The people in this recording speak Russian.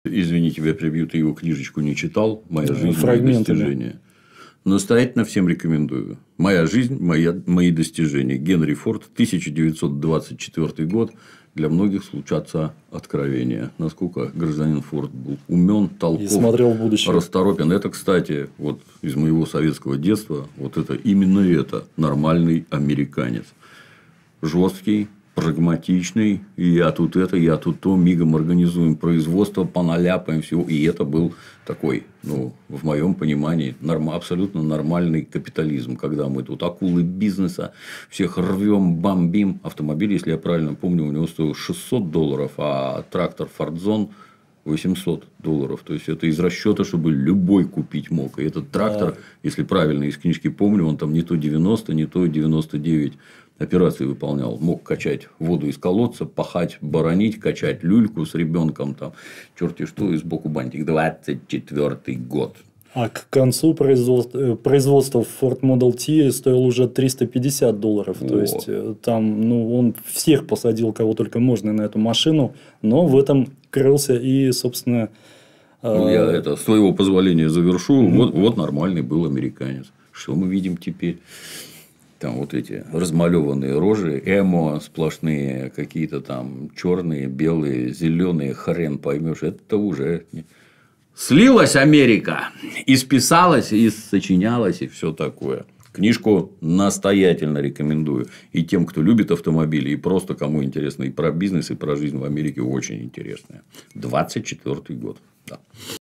Извини, тебя прибью, ты его книжечку не читал. «Моя жизнь, мои достижения». Настоятельно всем рекомендую. «Моя жизнь, мои достижения». Генри Форд, 1924 год. Для многих случатся откровения. Насколько гражданин Форд был умен, толков, и смотрел в будущее, расторопен. Это, кстати, вот из моего советского детства, вот это именно это нормальный американец. Жесткий, прагматичный, и я тут это, я тут то, мигом организуем производство, поналяпаем всего. И это был такой, ну, в моем понимании, абсолютно нормальный капитализм, когда мы тут акулы бизнеса, всех рвем, бомбим. Автомобиль, если я правильно помню, у него стоил $600, а трактор Фордзон $800. То есть, это из расчета, чтобы любой купить мог. И этот трактор, если правильно из книжки помню, он там не то 90, не то 99 операций выполнял. Мог качать воду из колодца, пахать, боронить, качать люльку с ребенком, там, черти что, и сбоку бантик. 24-й год. А к концу производства Ford Model T стоил уже $350. То есть, там, ну, он всех посадил, кого только можно, на эту машину. Но в этом крылся и, собственно... Ну, я это, с твоего позволения завершу. Вот нормальный был американец. Что мы видим теперь? Там вот эти размалеванные рожи, эмо сплошные, какие-то там черные, белые, зеленые, хрен поймешь. Это уже слилась Америка, исписалась, и сочинялась, и все такое. Книжку настоятельно рекомендую. И тем, кто любит автомобили, и просто кому интересно и про бизнес, и про жизнь в Америке, очень интересная. 24-й год. Да.